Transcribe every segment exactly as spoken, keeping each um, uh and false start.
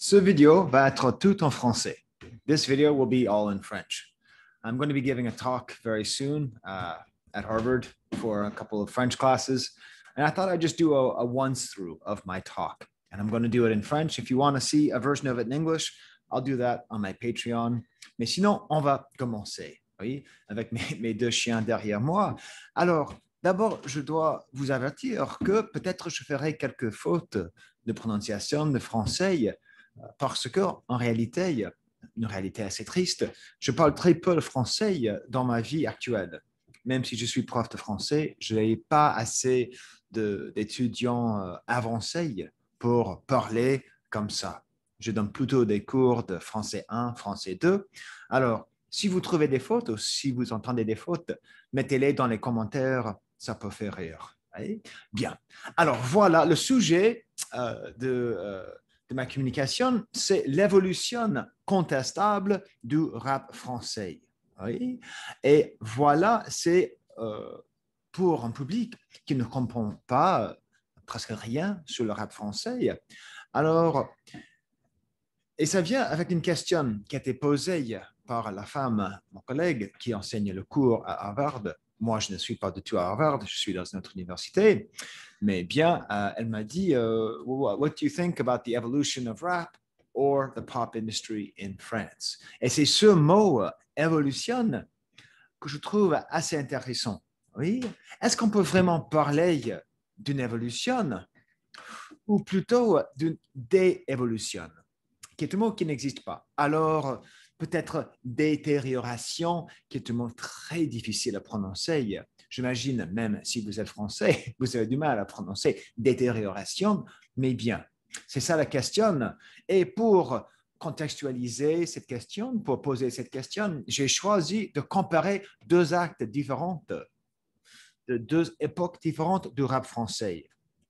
Ce vidéo va être tout en français. This video will be all in French. I'm going to be giving a talk very soon uh, at Harvard for a couple of French classes. And I thought I'd just do a, a once through of my talk. And I'm going to do it in French. If you want to see a version of it in English, I'll do that on my Patreon. Mais sinon, on va commencer, oui, avec mes, mes deux chiens derrière moi. Alors, d'abord, je dois vous avertir que peut-être je ferai quelques fautes de prononciation de français parce qu'en réalité, une réalité assez triste, je parle très peu le français dans ma vie actuelle. Même si je suis prof de français, je n'ai pas assez d'étudiants avancés pour parler comme ça. Je donne plutôt des cours de français un, français deux. Alors, si vous trouvez des fautes ou si vous entendez des fautes, mettez-les dans les commentaires, ça peut faire rire. Oui? Bien. Alors, voilà le sujet euh, de... Euh, de ma communication, c'est l'évolution contestable du rap français. Oui? Et voilà, c'est euh, pour un public qui ne comprend pas euh, presque rien sur le rap français. Alors, et ça vient avec une question qui a été posée par la femme, mon collègue, qui enseigne le cours à Harvard. Moi, je ne suis pas du tout à Harvard, je suis dans une autre université. Mais bien, euh, elle m'a dit, uh, what do you think about the evolution of rap or the pop industry in France? Et c'est ce mot, euh, évolution, que je trouve assez intéressant. Oui? Est-ce qu'on peut vraiment parler d'une évolution ou plutôt d'une déévolution, qui est un mot qui n'existe pas? Alors, peut-être détérioration, qui est un mot très difficile à prononcer. J'imagine, même si vous êtes français, vous avez du mal à prononcer détérioration, mais bien, c'est ça la question. Et pour contextualiser cette question, pour poser cette question, j'ai choisi de comparer deux actes différents, de deux époques différentes du rap français.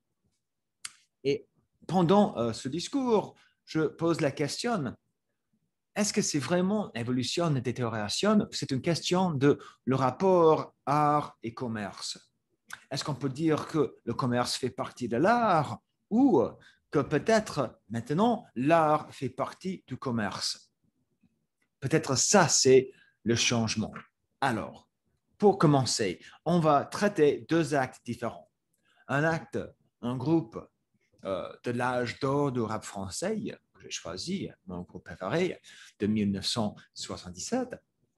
Et pendant euh, ce discours, je pose la question, est-ce que c'est vraiment évolution et détérioration? C'est une question de le rapport art et commerce. Est-ce qu'on peut dire que le commerce fait partie de l'art ou que peut-être maintenant l'art fait partie du commerce? Peut-être ça, c'est le changement. Alors, pour commencer, on va traiter deux actes différents. Un acte, un groupe euh, de l'âge d'or du rap français, que j'ai choisi, mon groupe préféré, de mille neuf cent soixante-dix-sept,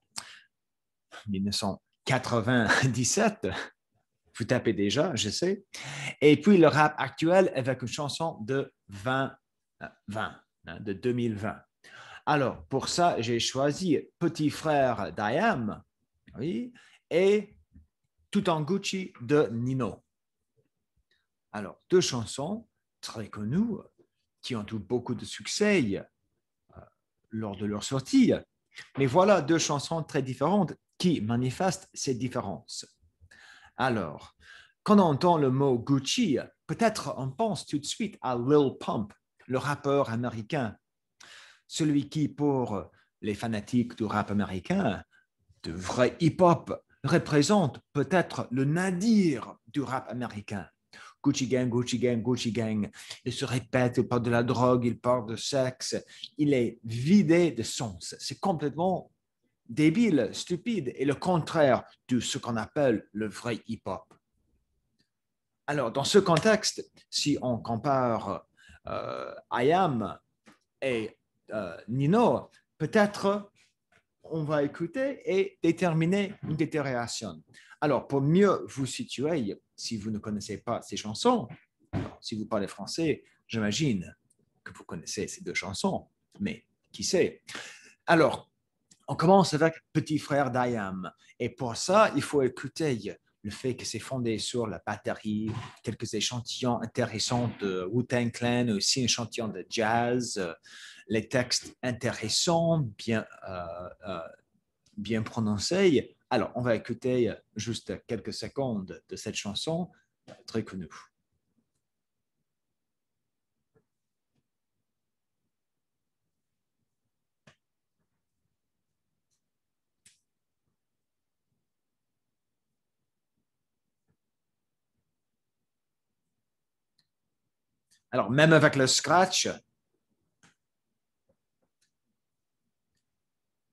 mille neuf cent quatre-vingt-dix-sept, vous tapez déjà, je sais, et puis le rap actuel avec une chanson de vingt vingt, hein, de deux mille vingt. Alors, pour ça, j'ai choisi Petit frère d'I A M, oui, et Tout en Gucci de Nino. Alors, deux chansons très connues qui ont eu beaucoup de succès euh, lors de leur sortie. Mais voilà deux chansons très différentes qui manifestent ces différences. Alors, quand on entend le mot Gucci, peut-être on pense tout de suite à Lil Pump, le rappeur américain, celui qui, pour les fanatiques du rap américain, de vrai hip-hop, représente peut-être le nadir du rap américain. Gucci Gang, Gucci Gang, Gucci Gang. Il se répète, il parle de la drogue, il parle de sexe. Il est vidé de sens. C'est complètement débile, stupide et le contraire de ce qu'on appelle le vrai hip-hop. Alors, dans ce contexte, si on compare euh, I A M et euh, Nino, peut-être on va écouter et déterminer une détérioration. Alors, pour mieux vous situer, si vous ne connaissez pas ces chansons, alors, si vous parlez français, j'imagine que vous connaissez ces deux chansons, mais qui sait? Alors, on commence avec Petit frère d'I A M. Et pour ça, il faut écouter le fait que c'est fondé sur la batterie, quelques échantillons intéressants de Wu-Tang Clan, aussi un échantillon de jazz, les textes intéressants, bien, euh, euh, bien prononcés. Alors, on va écouter juste quelques secondes de cette chanson très connue. Alors, même avec le scratch,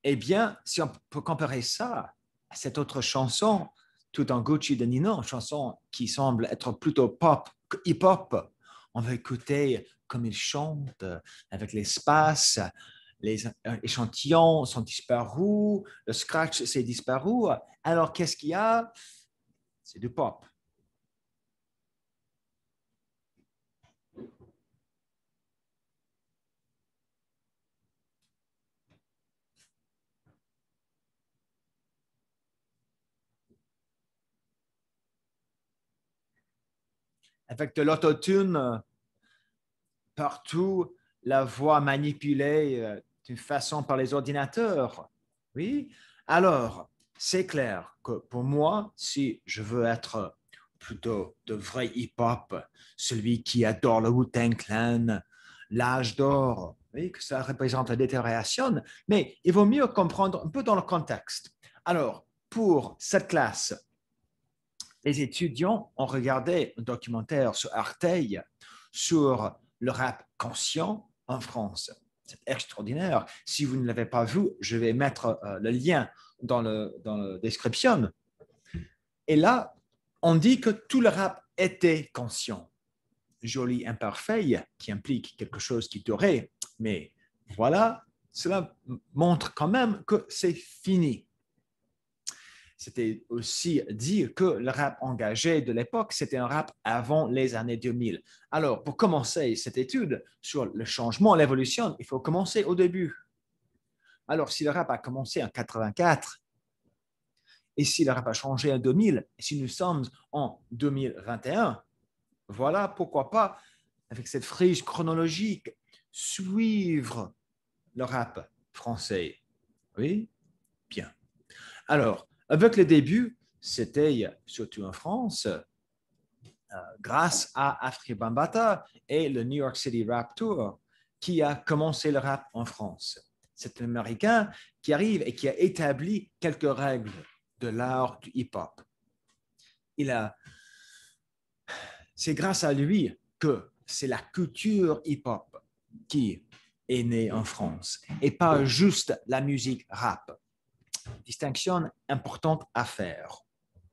Eh bien, si on peut comparer ça à cette autre chanson, Tout en Gucci de Nino, une chanson qui semble être plutôt pop que hip-hop, on va écouter comme il chante avec l'espace, les échantillons sont disparus, le scratch s'est disparu. Alors, qu'est-ce qu'il y a? C'est du pop. Avec de l'autotune partout, la voix manipulée euh, d'une façon par les ordinateurs. Oui. Alors, c'est clair que pour moi, si je veux être plutôt de vrai hip-hop, celui qui adore le Wu-Tang Clan, l'âge d'or, oui, que ça représente la détérioration, mais il vaut mieux comprendre un peu dans le contexte. Alors, pour cette classe, les étudiants ont regardé un documentaire sur Arteil sur le rap conscient en France. C'est extraordinaire. Si vous ne l'avez pas vu, je vais mettre euh, le lien dans, le, dans la description. Et là, on dit que tout le rap était conscient. Joli imparfait qui implique quelque chose qui durait. Mais voilà, cela montre quand même que c'est fini. C'était aussi dire que le rap engagé de l'époque, c'était un rap avant les années deux mille. Alors, pour commencer cette étude sur le changement, l'évolution, il faut commencer au début. Alors, si le rap a commencé en quatre-vingt-quatre, et si le rap a changé en deux mille, et si nous sommes en deux mille vingt et un, voilà pourquoi pas, avec cette frise chronologique, suivre le rap français. Oui, bien. Alors, avec le début, c'était surtout en France, euh, grâce à Afrika Bambaataa et le New York City Rap Tour, qui a commencé le rap en France. C'est un Américain qui arrive et qui a établi quelques règles de l'art du hip-hop. Il a, c'est grâce à lui que c'est la culture hip-hop qui est née en France et pas juste la musique rap. Distinction importante à faire.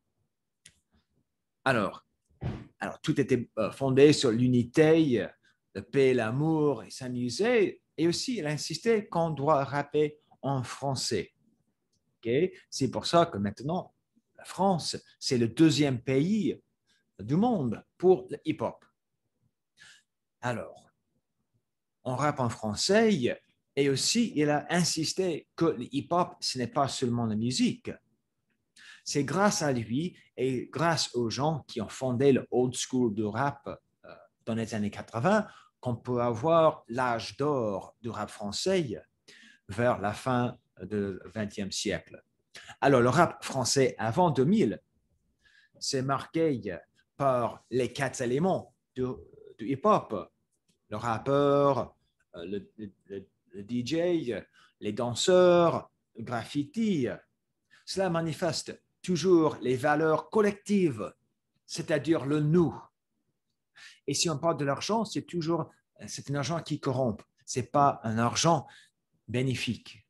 Alors, alors tout était fondé sur l'unité, la paix, l'amour et s'amuser. Et aussi, il insistait qu'on doit rapper en français. Okay? C'est pour ça que maintenant, la France, c'est le deuxième pays du monde pour le hip-hop. Alors, on rappe en français et aussi, il a insisté que le hip-hop, ce n'est pas seulement la musique. C'est grâce à lui et grâce aux gens qui ont fondé le old school du rap euh, dans les années quatre-vingt qu'on peut avoir l'âge d'or du rap français vers la fin du vingtième siècle. Alors, le rap français avant deux mille, c'est marqué par les quatre éléments du, du hip-hop. Le rappeur, le, le, le D J, les danseurs, le graffiti. Cela manifeste toujours les valeurs collectives, c'est-à-dire le nous. Et si on parle de l'argent, c'est toujours c'est un argent qui corrompt. Ce n'est pas un argent bénéfique.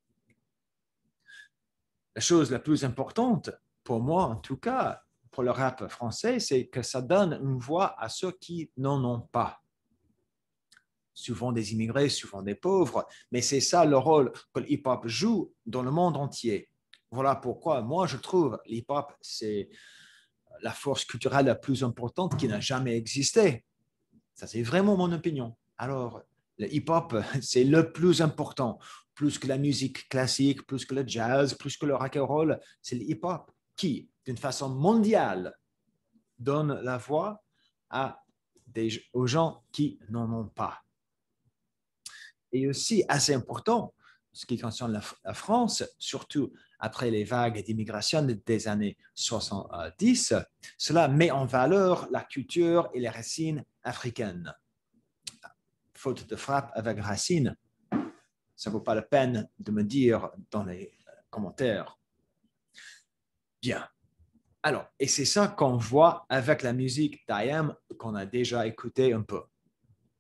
La chose la plus importante, pour moi en tout cas, pour le rap français, c'est que ça donne une voix à ceux qui n'en ont pas. Souvent des immigrés, souvent des pauvres, mais c'est ça le rôle que le hip-hop joue dans le monde entier. Voilà pourquoi moi je trouve l'hip-hop, c'est la force culturelle la plus importante qui n'a jamais existé. Ça, c'est vraiment mon opinion. Alors, le hip-hop, c'est le plus important. Plus que la musique classique, plus que le jazz, plus que le rock and roll, c'est le hip-hop qui, d'une façon mondiale, donne la voix à des, aux gens qui n'en ont pas. Et aussi, assez important, ce qui concerne la, la France, surtout après les vagues d'immigration des années soixante-dix, cela met en valeur la culture et les racines africaines. Faute de frappe avec racines, ça ne vaut pas la peine de me dire dans les commentaires. Bien. Alors, et c'est ça qu'on voit avec la musique d'I A M qu'on a déjà écouté un peu.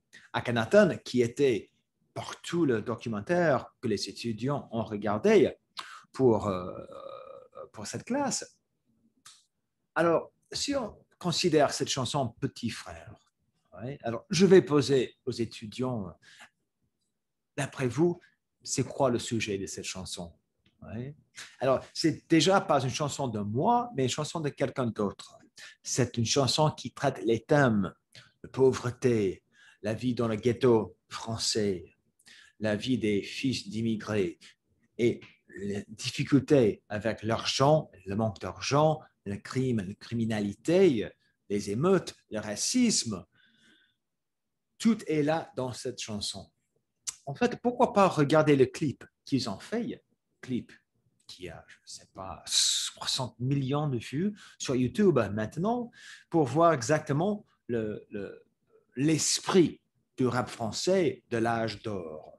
Akhenaton, qui était partout le documentaire que les étudiants ont regardé, pour, euh, pour cette classe. Alors, si on considère cette chanson Petit Frère, ouais, alors je vais poser aux étudiants, d'après vous, c'est quoi le sujet de cette chanson? Ouais. Alors, c'est déjà pas une chanson de moi, mais une chanson de quelqu'un d'autre. C'est une chanson qui traite les thèmes de pauvreté, la vie dans le ghetto français, la vie des fils d'immigrés et les difficultés avec l'argent, le manque d'argent, le crime, la criminalité, les émeutes, le racisme. Tout est là dans cette chanson. En fait, pourquoi pas regarder le clip qu'ils ont fait, clip qui a, je ne sais pas, soixante millions de vues sur YouTube maintenant, pour voir exactement le, le, l'esprit du rap français de l'âge d'or.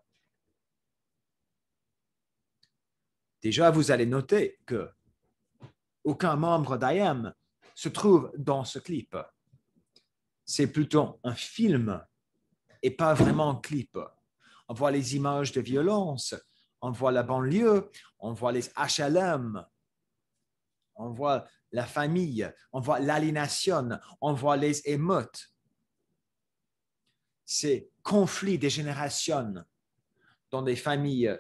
Déjà, vous allez noter que aucun membre d'I A M se trouve dans ce clip. C'est plutôt un film et pas vraiment un clip. On voit les images de violence, on voit la banlieue, on voit les H L M, on voit la famille, on voit l'aliénation, on voit les émeutes. Ces conflits des générations dans des familles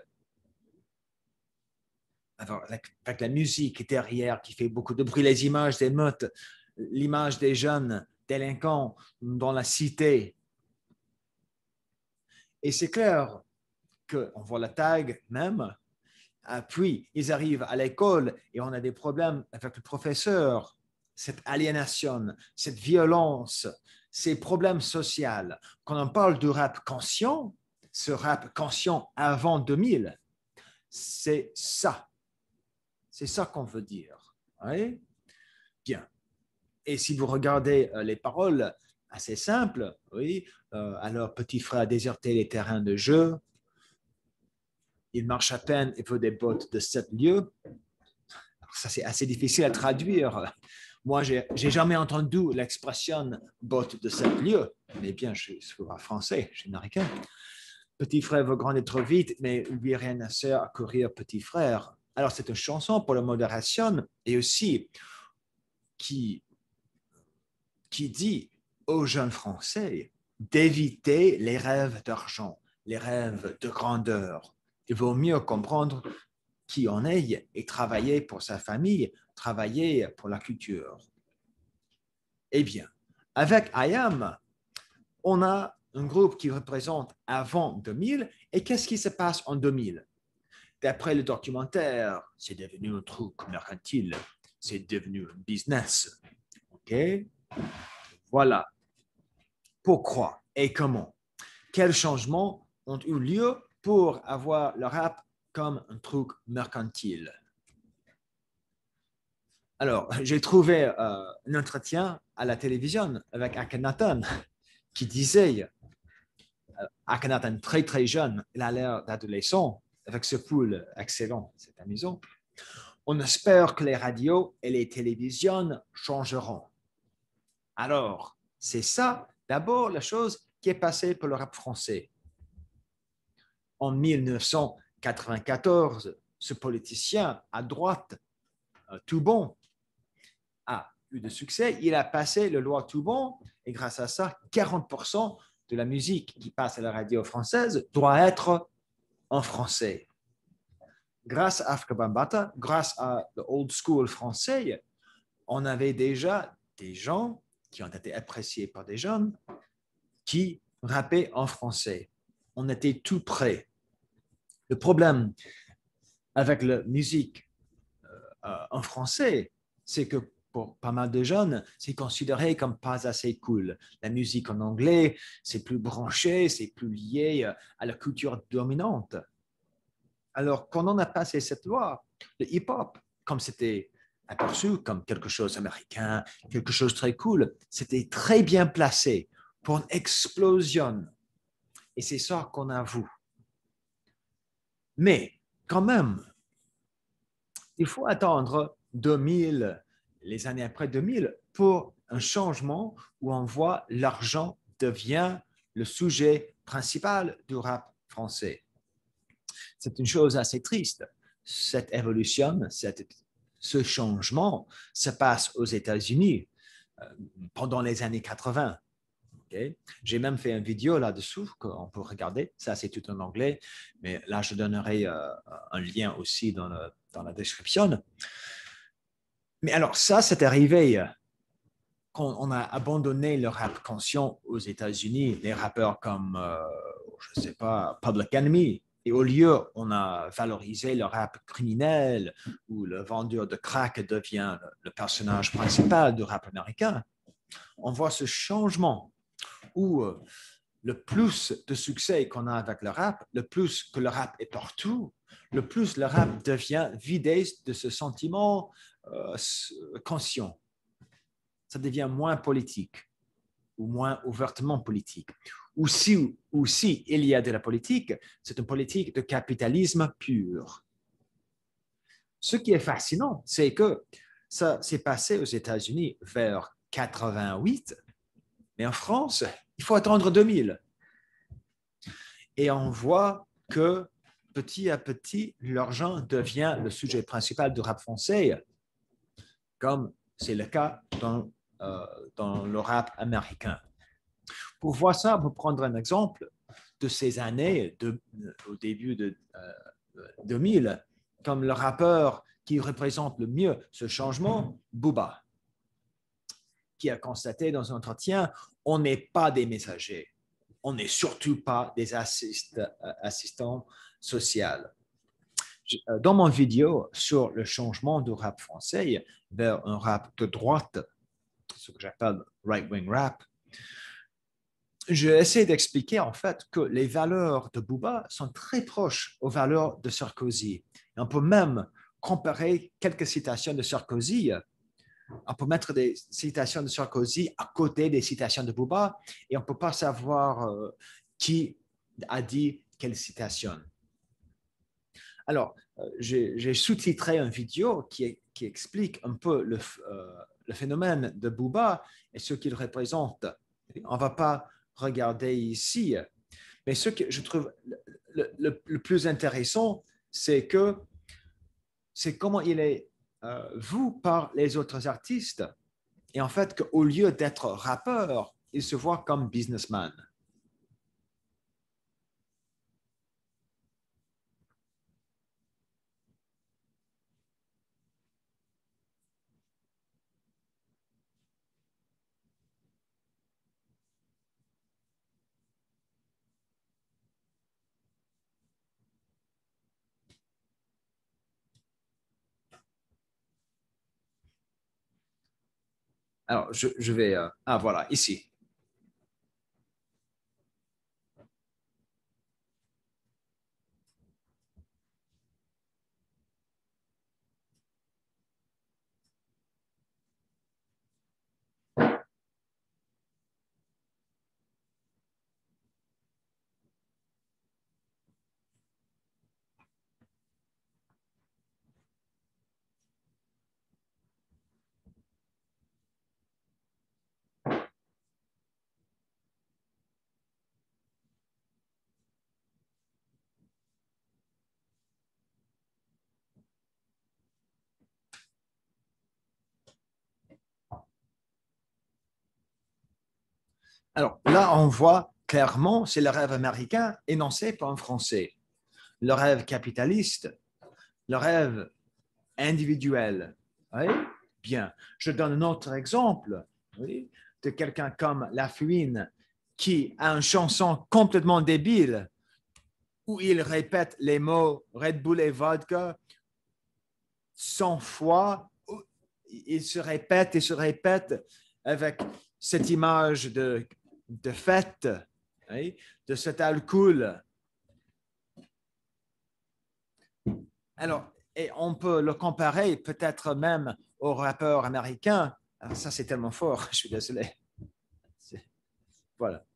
avec la musique derrière qui fait beaucoup de bruit, les images des meutes, l'image des jeunes délinquants dans la cité. Et c'est clair qu'on voit la tag même, puis ils arrivent à l'école et on a des problèmes avec le professeur, cette aliénation, cette violence, ces problèmes sociaux. Quand on parle du rap conscient, ce rap conscient avant deux mille, c'est ça. C'est ça qu'on veut dire. Oui? Bien. Et si vous regardez euh, les paroles, assez simples, oui, euh, alors petit frère a déserté les terrains de jeu, il marche à peine et veut des bottes de sept lieues. Alors, ça, c'est assez difficile à traduire. Moi, je n'ai jamais entendu l'expression bottes de sept lieues, mais bien, je suis français, je suis américain. Petit frère veut grandir trop vite, mais lui rien ne sert à courir petit frère. Alors, c'est une chanson pour la modération et aussi qui, qui dit aux jeunes Français d'éviter les rêves d'argent, les rêves de grandeur. Il vaut mieux comprendre qui on est et travailler pour sa famille, travailler pour la culture. Eh bien, avec I A M, on a un groupe qui représente avant deux mille. Et qu'est-ce qui se passe en deux mille? D'après le documentaire, c'est devenu un truc mercantile, c'est devenu un business. OK? Voilà. Pourquoi et comment? Quels changements ont eu lieu pour avoir le rap comme un truc mercantile? Alors, j'ai trouvé euh, un entretien à la télévision avec Akhenaton qui disait, euh, Akhenaton très très jeune, il a l'air d'adolescent, avec ce pool excellent, c'est amusant. On espère que les radios et les télévisions changeront. Alors, c'est ça, d'abord, la chose qui est passée pour le rap français. En mille neuf cent quatre-vingt-quatorze, ce politicien à droite, euh, Toubon, a eu de succès. Il a passé la loi Toubon et grâce à ça, quarante pour cent de la musique qui passe à la radio française doit être en français. Grâce à Afrika Bambaataa, grâce à le old school français, on avait déjà des gens qui ont été appréciés par des jeunes qui rappaient en français. On était tout près. Le problème avec la musique euh, en français, c'est que pour pas mal de jeunes, c'est considéré comme pas assez cool. La musique en anglais, c'est plus branché, c'est plus lié à la culture dominante. Alors, quand on a passé cette loi, le hip-hop, comme c'était aperçu comme quelque chose d'américain, quelque chose de très cool, c'était très bien placé pour une explosion. Et c'est ça qu'on avoue. Mais quand même, il faut attendre deux mille, les années après deux mille, pour un changement où on voit l'argent devient le sujet principal du rap français. C'est une chose assez triste cette évolution, cette, ce changement se passe aux États-Unis euh, pendant les années quatre-vingt. Okay? J'ai même fait une vidéo là-dessous qu'on peut regarder. Ça, c'est tout en anglais, mais là, je donnerai euh, un lien aussi dans, le, dans la description. Mais alors, ça, c'est arrivé quand on a abandonné le rap conscient aux États-Unis, les rappeurs comme, euh, je ne sais pas, Public Enemy. Et au lieu, on a valorisé le rap criminel où le vendeur de crack devient le personnage principal du rap américain. On voit ce changement où euh, le plus de succès qu'on a avec le rap, le plus que le rap est partout, le plus le rap devient vidé de ce sentiment euh, conscient. Ça devient moins politique ou moins ouvertement politique. Ou si, ou si il y a de la politique, c'est une politique de capitalisme pur. Ce qui est fascinant, c'est que ça s'est passé aux États-Unis vers quatre-vingt-huit, mais en France, il faut attendre deux mille. Et on voit que petit à petit, l'argent devient le sujet principal du rap français, comme c'est le cas dans, euh, dans le rap américain. Pour voir ça, pour prendre un exemple de ces années, de, au début de euh, deux mille, comme le rappeur qui représente le mieux ce changement, Booba, qui a constaté dans un entretien, on n'est pas des messagers, on n'est surtout pas des assist, euh, assistants sociaux. Dans mon vidéo sur le changement du rap français vers un rap de droite, ce que j'appelle right-wing rap, j'ai essayé d'expliquer en fait que les valeurs de Booba sont très proches aux valeurs de Sarkozy. Et on peut même comparer quelques citations de Sarkozy. On peut mettre des citations de Sarkozy à côté des citations de Booba et on ne peut pas savoir euh, qui a dit quelle citation. Alors, euh, j'ai sous-titré une vidéo qui, qui, explique un peu le, euh, le phénomène de Booba et ce qu'il représente. On ne va pas regarder ici, mais ce que je trouve le, le, le plus intéressant, c'est que c'est comment il est euh, vu par les autres artistes. Et en fait, qu'au lieu d'être rappeur, il se voit comme businessman. Alors, je, je vais... Euh, ah, voilà, ici. Alors, là, on voit clairement, c'est le rêve américain énoncé par un Français. Le rêve capitaliste, le rêve individuel. Oui? Bien. Je donne un autre exemple, oui, de quelqu'un comme La Fouine qui a une chanson complètement débile où il répète les mots Red Bull et vodka cent fois. Il se répète et se répète avec cette image de, de fête, oui, de cet alcool. Alors, et on peut le comparer peut-être même au rappeur américain. Alors ça, c'est tellement fort, je suis désolé. Voilà.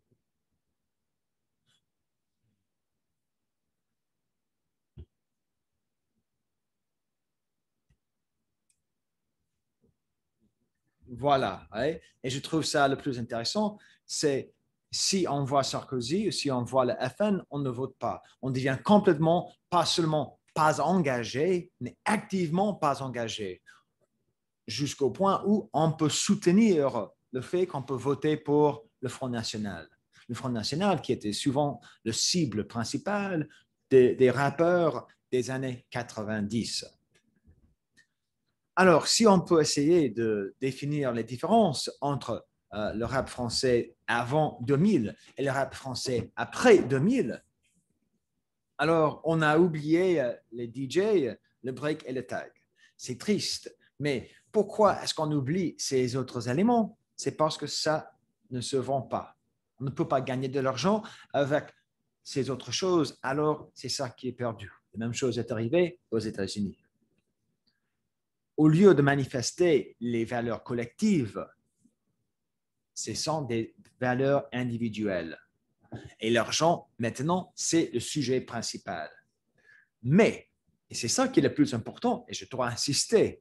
Voilà. Ouais. Et je trouve ça le plus intéressant, c'est si on voit Sarkozy ou si on voit le F N, on ne vote pas. On devient complètement, pas seulement pas engagé, mais activement pas engagé, jusqu'au point où on peut soutenir le fait qu'on peut voter pour le Front National. Le Front National qui était souvent le cible principale des, des rappeurs des années quatre-vingt-dix. Alors, si on peut essayer de définir les différences entre euh, le rap français avant deux mille et le rap français après deux mille, alors on a oublié euh, les D J, le break et le tag. C'est triste, mais pourquoi est-ce qu'on oublie ces autres éléments? C'est parce que ça ne se vend pas. On ne peut pas gagner de l'argent avec ces autres choses, alors c'est ça qui est perdu. La même chose est arrivée aux États-Unis. Au lieu de manifester les valeurs collectives, ce sont des valeurs individuelles. Et l'argent, maintenant, c'est le sujet principal. Mais, et c'est ça qui est le plus important, et je dois insister,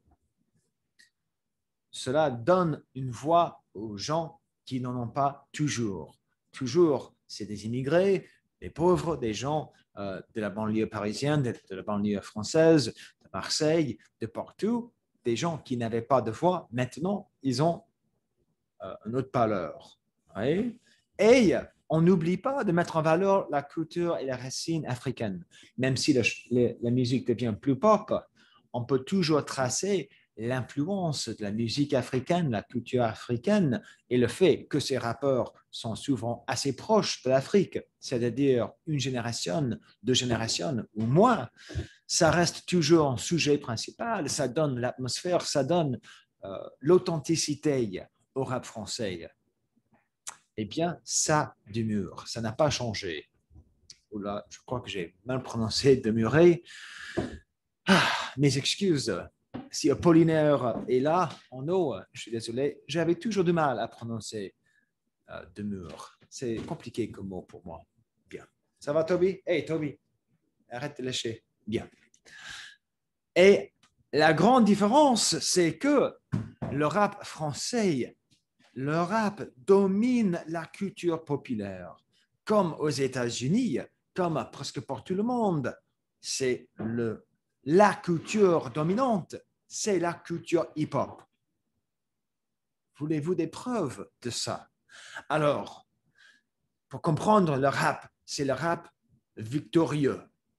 cela donne une voix aux gens qui n'en ont pas toujours. Toujours, c'est des immigrés, des pauvres, des gens euh, de la banlieue parisienne, de, de la banlieue française, de Marseille, de partout, des gens qui n'avaient pas de voix. Maintenant, ils ont euh, une autre valeur. Oui? Et on n'oublie pas de mettre en valeur la culture et la racine africaine. Même si le, le, la musique devient plus pop, on peut toujours tracer l'influence de la musique africaine, la culture africaine, et le fait que ces rappeurs sont souvent assez proches de l'Afrique, c'est-à-dire une génération, deux générations ou moins, ça reste toujours un sujet principal, ça donne l'atmosphère, ça donne euh, l'authenticité au rap français. Eh bien, ça demeure, ça n'a pas changé. Oula, je crois que j'ai mal prononcé demeuré. Ah, mes excuses. Si Apollinaire est là, en eau, je suis désolé, j'avais toujours du mal à prononcer euh, demeure. C'est compliqué comme mot pour moi. Bien. Ça va, Toby? Hey, Toby, arrête de lâcher. Bien. Et la grande différence, c'est que le rap français, le rap domine la culture populaire. Comme aux États-Unis, comme presque pour tout le monde, c'est le, la culture dominante, c'est la culture hip-hop. Voulez-vous des preuves de ça? Alors, pour comprendre le rap, c'est le rap victorieux.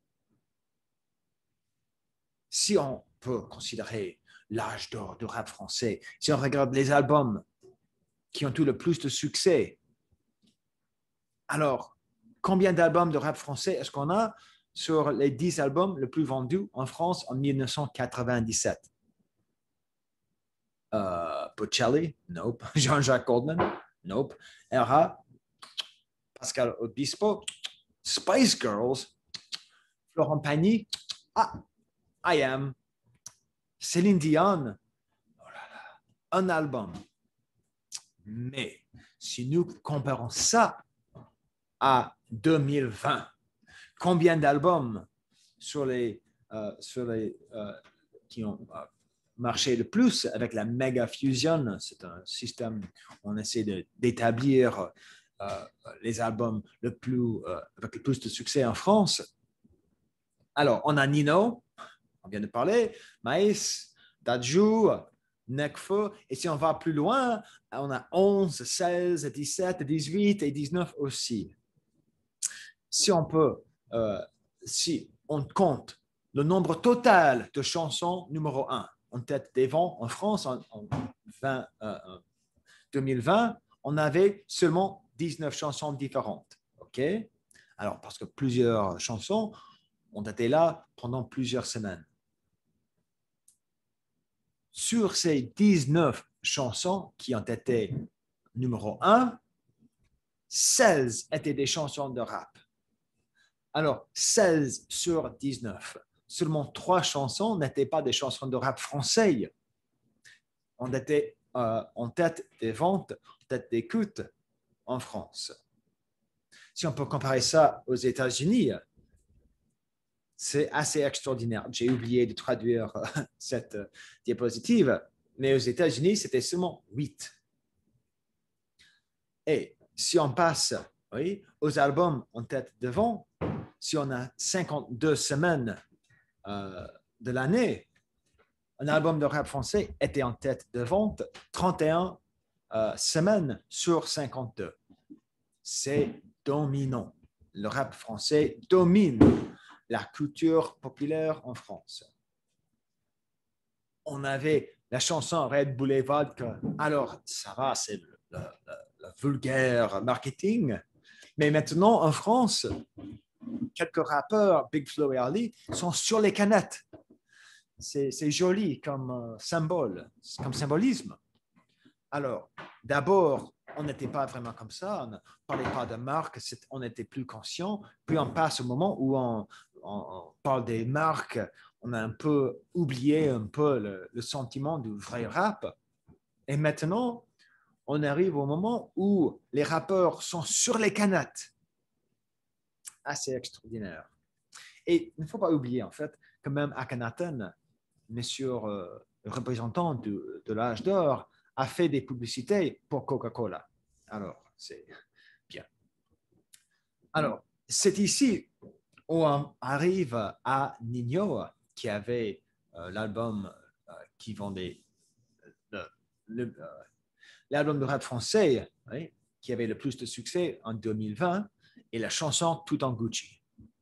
Si on peut considérer l'âge d'or du rap français, si on regarde les albums qui ont eu le plus de succès, alors, combien d'albums de rap français est-ce qu'on a sur les dix albums les plus vendus en France en mille neuf cent quatre-vingt-dix-sept? Euh, Bocelli? Nope. Jean-Jacques Goldman? Nope. R A? Pascal Obispo? Spice Girls? Florent Pagny? Ah, I Am. Céline Dion? Oh là là, un album. Mais si nous comparons ça à deux mille vingt, combien d'albums sur les, euh, sur les euh, qui ont euh, marché le plus avec la Mega Fusion? C'est un système où on essaie de, d'établir euh, les albums le plus, euh, avec le plus de succès en France. Alors, on a Nino, on vient de parler, Maïs, Dadju, Nekfeu, et si on va plus loin, on a onze, seize, dix-sept, dix-huit et dix-neuf aussi. Si on peut, euh, si on compte le nombre total de chansons numéro un en tête des ventes en France en, en vingt, euh, deux mille vingt, on avait seulement dix-neuf chansons différentes. OK? Alors, parce que plusieurs chansons ont été là pendant plusieurs semaines. Sur ces dix-neuf chansons qui ont été numéro un, seize étaient des chansons de rap. Alors, seize sur dix-neuf. Seulement trois chansons n'étaient pas des chansons de rap français. On était euh, en tête des ventes, en tête des écoutes en France. Si on peut comparer ça aux États-Unis, c'est assez extraordinaire. J'ai oublié de traduire cette diapositive, mais aux États-Unis, c'était seulement huit. Et si on passe, oui, aux albums en tête de vente, si on a cinquante-deux semaines euh, de l'année, un album de rap français était en tête de vente trente et une euh, semaines sur cinquante-deux. C'est dominant. Le rap français domine la culture populaire en France. On avait la chanson Red Boulevard, que, alors ça va, c'est le, le, le, le vulgaire marketing. Mais maintenant, en France, quelques rappeurs, Big Flo et Ali, sont sur les canettes. C'est, c'est joli comme euh, symbole, comme symbolisme. Alors, d'abord, on n'était pas vraiment comme ça, on ne parlait pas de marque, on était plus conscient. Puis on passe au moment où on, on, on parle des marques, on a un peu oublié un peu le, le sentiment du vrai rap. Et maintenant, on arrive au moment où les rappeurs sont sur les canettes. Assez extraordinaire. Et il ne faut pas oublier, en fait, que même Akhenaten, monsieur euh, représentant de, de l'âge d'or, a fait des publicités pour Coca-Cola. Alors, c'est bien. Alors, c'est ici où on arrive à Nino, qui avait euh, l'album euh, qui vendait euh, le, le, euh, l'album de rap français, oui, qui avait le plus de succès en deux mille vingt, et la chanson Tout en Gucci.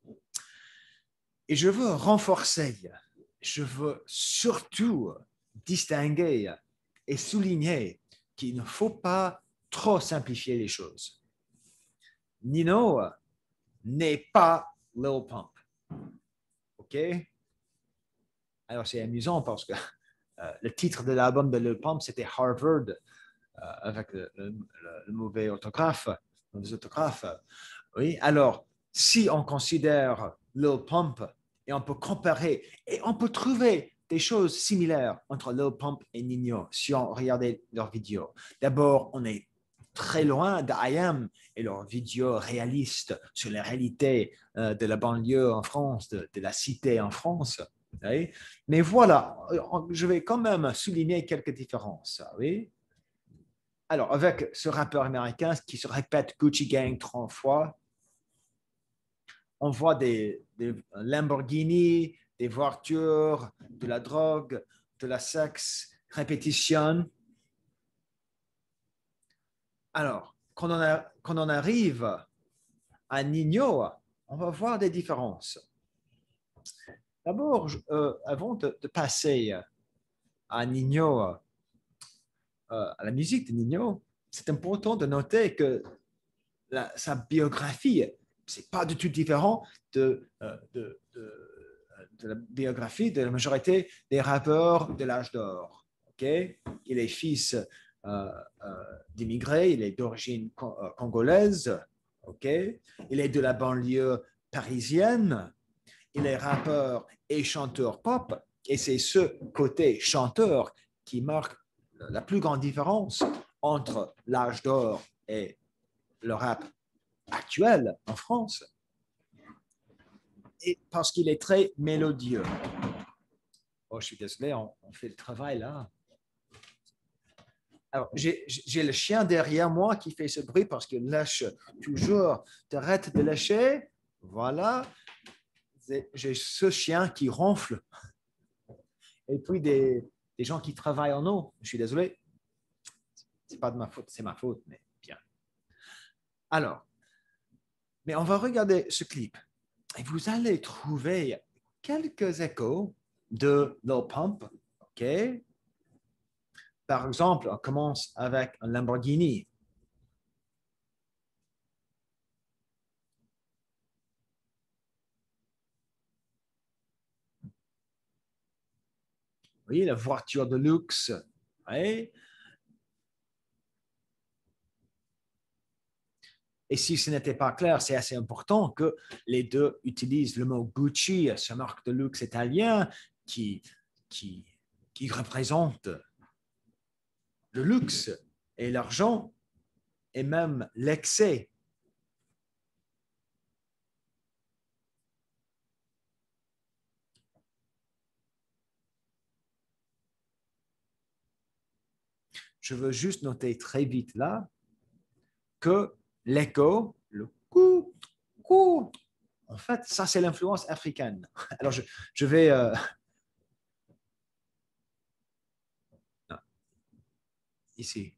Et je veux renforcer, je veux surtout distinguer et souligner qu'il ne faut pas trop simplifier les choses. Nino n'est pas Lil Pump. OK? Alors, c'est amusant parce que euh, le titre de l'album de Lil Pump, c'était Harvard, euh, avec le, le, le mauvais orthographe, mauvais orthographe. Oui, alors, si on considère Lil Pump, et on peut comparer, et on peut trouver des choses similaires entre Lil Pump et Nino si on regardait leurs vidéos. D'abord, on est très loin de I A M et leurs vidéos réalistes sur la réalité euh, de la banlieue en France, de, de la cité en France. Oui? Mais voilà, je vais quand même souligner quelques différences. Oui? Alors, avec ce rappeur américain qui se répète Gucci Gang trente fois, on voit des, des Lamborghini, des voitures, de la drogue, de la sexe, répétition. Alors, quand on, a, quand on arrive à Nino, on va voir des différences. D'abord, euh, avant de, de, passer à Nino, euh, à la musique de Nino, c'est important de noter que la, sa biographie, c'est pas du tout différent de, de, de, de la biographie de la majorité des rappeurs de l'âge d'or. Okay? Il est fils euh, euh, d'immigrés, il est d'origine congolaise, okay? Il est de la banlieue parisienne, il est rappeur et chanteur pop, et c'est ce côté chanteur qui marque la plus grande différence entre l'âge d'or et le rap actuel en France, et parce qu'il est très mélodieux. Oh, je suis désolé, on, on fait le travail là. Alors, j'ai, j'ai le chien derrière moi qui fait ce bruit parce qu'il lâche toujours. T'arrêtes de lâcher. Voilà. J'ai ce chien qui ronfle. Et puis des, des gens qui travaillent en eau. Je suis désolé. C'est pas de ma faute, c'est ma faute, mais bien. Alors, mais on va regarder ce clip. Et vous allez trouver quelques échos de Lil Pump, OK? Par exemple, on commence avec un Lamborghini. Vous voyez, la voiture de luxe. Ouais. Et si ce n'était pas clair, c'est assez important que les deux utilisent le mot Gucci, ce marque de luxe italien qui, qui, qui représente le luxe et l'argent et même l'excès. Je veux juste noter très vite là que l'écho, le coup, coup, en fait, ça, c'est l'influence africaine. Alors, je, je vais... Euh, ici.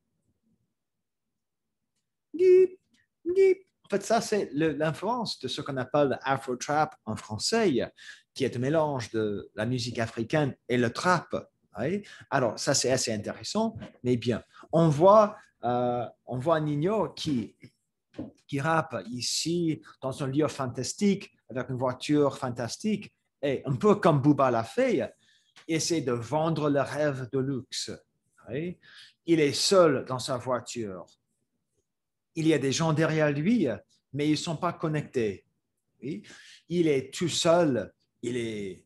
En fait, ça, c'est l'influence de ce qu'on appelle l'afro-trap en français, qui est un mélange de la musique africaine et le trap. Oui? Alors, ça, c'est assez intéressant, mais bien, on voit, euh, on voit Nino qui, qui rappe ici dans un lieu fantastique, avec une voiture fantastique, et un peu comme Booba l'a fait, il essaie de vendre le rêve de luxe. Oui? Il est seul dans sa voiture. Il y a des gens derrière lui, mais ils ne sont pas connectés. Oui? Il est tout seul, il est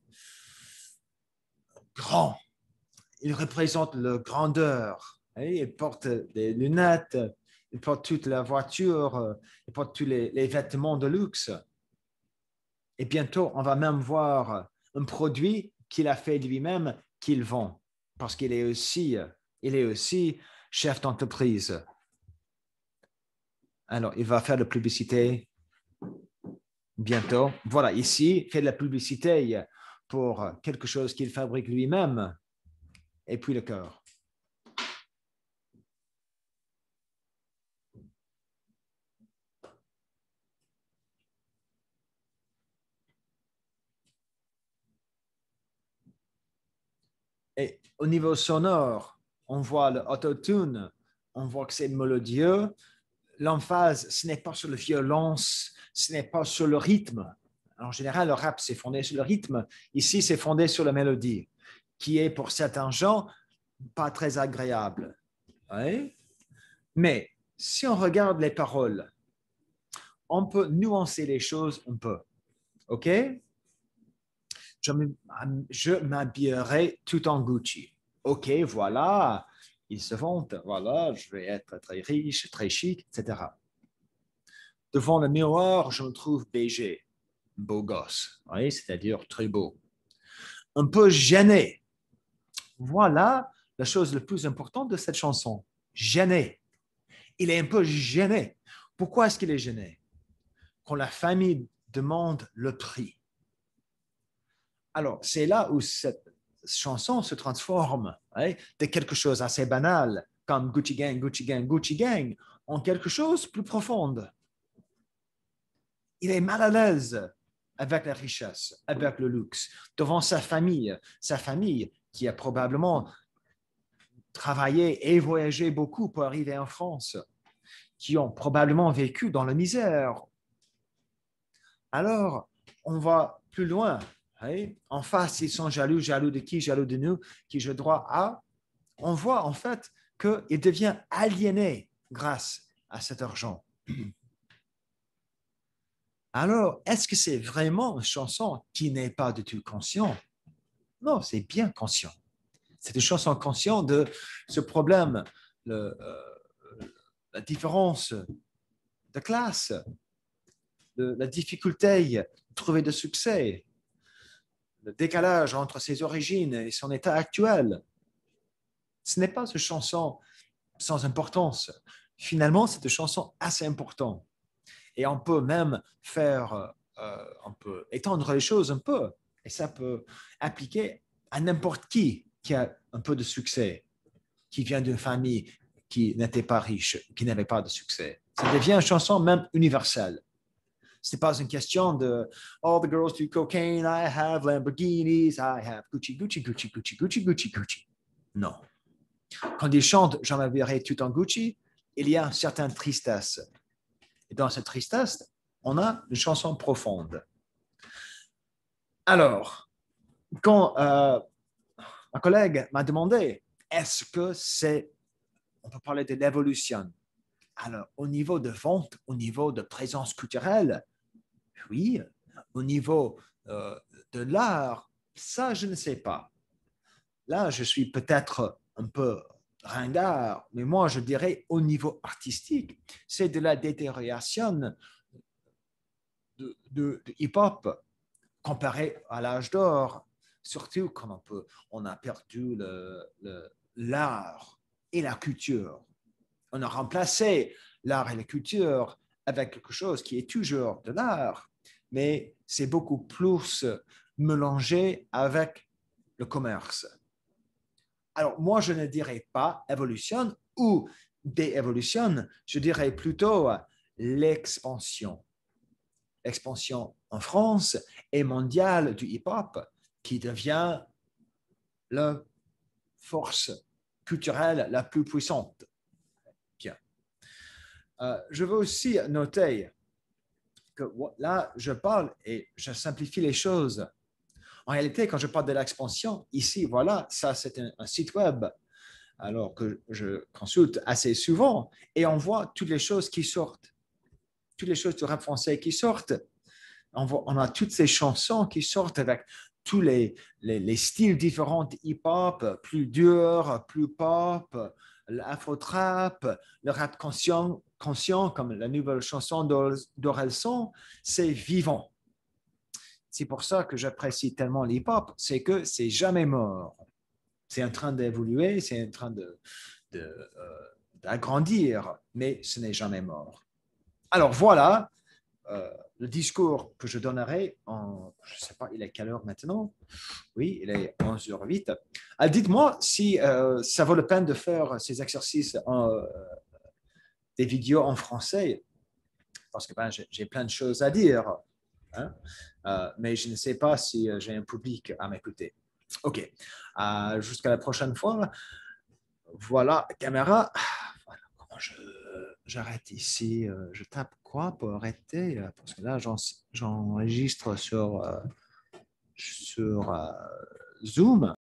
grand, il représente la grandeur. Oui? Il porte des lunettes, il porte toute la voiture, il porte tous les, les vêtements de luxe. Et bientôt, on va même voir un produit qu'il a fait lui-même qu'il vend, parce qu'il est aussi, il est aussi chef d'entreprise. Alors, il va faire de la publicité bientôt. Voilà, ici, il fait de la publicité pour quelque chose qu'il fabrique lui-même, et puis le cœur. Et au niveau sonore, on voit le autotune, on voit que c'est mélodieux. L'emphase, ce n'est pas sur la violence, ce n'est pas sur le rythme. En général, le rap, c'est fondé sur le rythme. Ici, c'est fondé sur la mélodie, qui est pour certains gens pas très agréable. Oui? Mais si on regarde les paroles, on peut nuancer les choses un peu. OK? Je m'habillerai tout en Gucci. OK, voilà. Ils se vante, voilà, je vais être très riche, très chic, et cetera. Devant le miroir, je me trouve B G, beau gosse, oui, c'est-à-dire très beau. Un peu gêné. Voilà la chose la plus importante de cette chanson. Gêné. Il est un peu gêné. Pourquoi est-ce qu'il est gêné? Quand la famille demande le prix. Alors, c'est là où cette chanson se transforme hein, de quelque chose assez banal, comme Gucci Gang, Gucci Gang, Gucci Gang, en quelque chose de plus profond. Il est mal à l'aise avec la richesse, avec le luxe, devant sa famille, sa famille qui a probablement travaillé et voyagé beaucoup pour arriver en France, qui ont probablement vécu dans la misère. Alors, on va plus loin. Hein? En face, ils sont jaloux, jaloux de qui? Jaloux de nous, qui je droit à. On voit en fait qu'il devient aliéné grâce à cet argent. Alors, est-ce que c'est vraiment une chanson qui n'est pas du tout conscient? Non, c'est bien conscient. C'est une chanson consciente de ce problème, le, euh, la différence de classe, de la difficulté de trouver de succès, le décalage entre ses origines et son état actuel. Ce n'est pas une chanson sans importance. Finalement, c'est une chanson assez importante. Et on peut même faire, euh, on peut étendre les choses un peu. Et ça peut appliquer à n'importe qui qui a un peu de succès, qui vient d'une famille qui n'était pas riche, qui n'avait pas de succès. Ça devient une chanson même universelle. Ce n'est pas une question de all the girls do cocaine, I have Lamborghinis, I have Gucci, Gucci, Gucci, Gucci, Gucci, Gucci, Gucci. Non. Quand ils chantent Je m'habillerai tout en Gucci, il y a une certaine tristesse. Et dans cette tristesse, on a une chanson profonde. Alors, quand euh, ma collègue m'a demandé, est-ce que c'est, on peut parler de l'évolution? Alors, au niveau de vente, au niveau de présence culturelle, oui. Au niveau euh, de l'art, ça, je ne sais pas. Là, je suis peut-être un peu ringard, mais moi, je dirais au niveau artistique, c'est de la détérioration de, de, de hip-hop comparé à l'âge d'or, surtout quand on, peut, on a perdu le, le, l'art et la culture. On a remplacé l'art et la culture avec quelque chose qui est toujours de l'art, mais c'est beaucoup plus mélangé avec le commerce. Alors, moi, je ne dirais pas évolution ou déévolution, je dirais plutôt l'expansion. L'expansion en France et mondiale du hip-hop qui devient la force culturelle la plus puissante. Bien. Euh, je veux aussi noter que là, je parle et je simplifie les choses. En réalité, quand je parle de l'expansion, ici, voilà, ça, c'est un, un site web alors que je consulte assez souvent et on voit toutes les choses qui sortent, toutes les choses du rap français qui sortent. On, voit, on a toutes ces chansons qui sortent avec tous les, les, les styles différents hip-hop, plus dur, plus pop, l'afro-trap, le rap conscient, conscient comme la nouvelle chanson d'Orelsan, c'est vivant. C'est pour ça que j'apprécie tellement l'hip-hop, c'est que c'est jamais mort. C'est en train d'évoluer, c'est en train de, de, euh, d'agrandir, mais ce n'est jamais mort. Alors voilà euh, le discours que je donnerai en, je ne sais pas, il est quelle heure maintenant? Oui, il est onze heures huit. Alors, dites-moi si euh, ça vaut la peine de faire ces exercices, en, euh, des vidéos en français, parce que ben, j'ai, j'ai plein de choses à dire, hein? euh, mais je ne sais pas si j'ai un public à m'écouter. OK. Euh, jusqu'à la prochaine fois. Voilà, caméra. Voilà, comment je, j'arrête ici. Euh, je tape quoi pour arrêter? Parce que là, j'en, j'enregistre sur, euh, sur euh, Zoom.